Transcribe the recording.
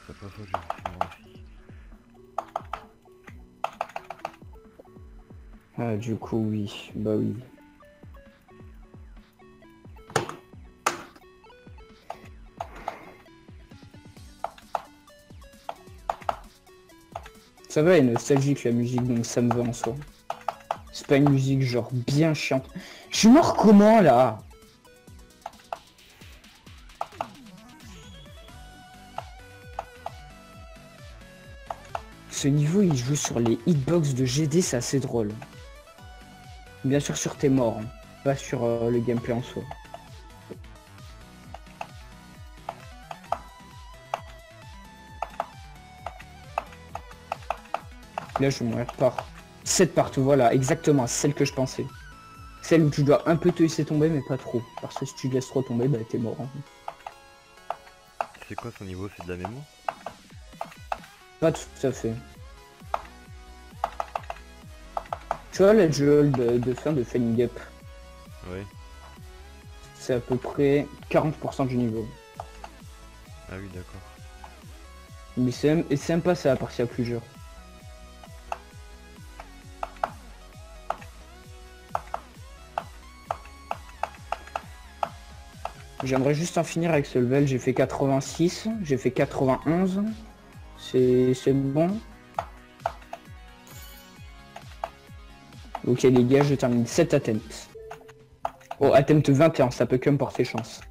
serait pas faux, effectivement aussi. Ah, du coup, oui. Bah oui. Ça va, elle est nostalgique la musique, donc ça me va en soi. C'est pas une musique genre bien chiante. Je suis mort comment là? Ce niveau il joue sur les hitbox de GD, c'est assez drôle. Bien sûr sur tes morts, hein, pas sur le gameplay en soi. Là je vais mourir par 7 partout, voilà, exactement, celle que je pensais. Celle où tu dois un peu te laisser tomber mais pas trop. Parce que si tu te laisses trop tomber, bah t'es mort. Hein. C'est quoi son niveau? C'est de la mémoire? Pas tout à fait. Tu vois le jeu de fin de Flying Up, Oui. c'est à peu près 40% du niveau. Ah oui, d'accord. Mais c'est sympa ça la partie à plusieurs. J'aimerais juste en finir avec ce level, j'ai fait 86, j'ai fait 91. C'est bon. Ok les gars, je termine 7 attempts. Oh, attempt 21, ça peut que me porter chance.